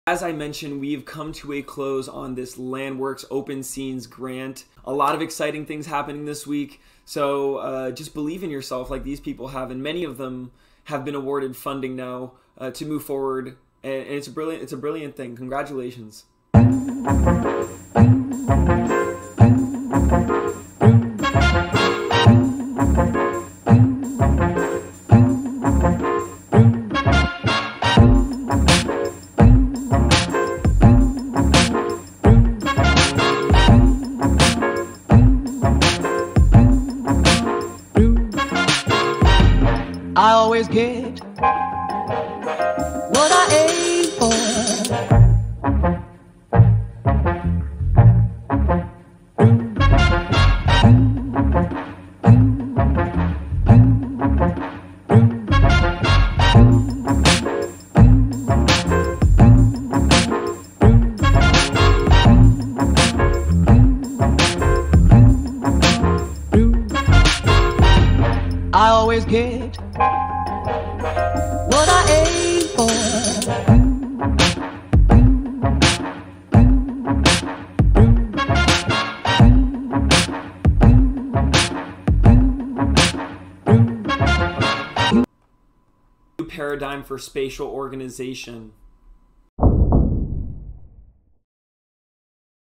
As I mentioned, we've come to a close on this LandWorks Open Scenes grant. A lot of exciting things happening this week, so just believe in yourself like these people have, and many of them have been awarded funding now to move forward, and it's a brilliant thing. Congratulations. I always get what I aim for. I always get what I aim for. New paradigm for spatial organization.